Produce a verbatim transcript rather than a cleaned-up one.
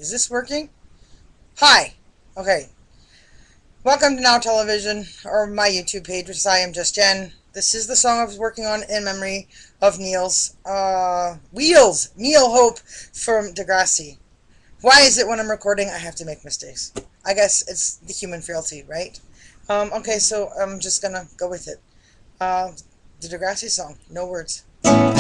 Is this working? Hi. Okay. Welcome to Now Television, or my YouTube page, which is I Am Just Jen. This is the song I was working on in memory of Neil's, uh, Wheels! Neil Hope from Degrassi. Why is it when I'm recording I have to make mistakes? I guess it's the human frailty, right? Um, okay, so I'm just gonna go with it. Uh, the Degrassi song. No words.